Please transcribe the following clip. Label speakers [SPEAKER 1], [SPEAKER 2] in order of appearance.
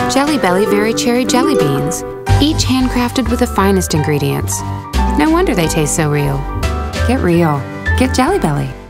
[SPEAKER 1] Jelly Belly Very Cherry Jelly Beans, each handcrafted with the finest ingredients. No wonder they taste so real. Get real. Get Jelly Belly.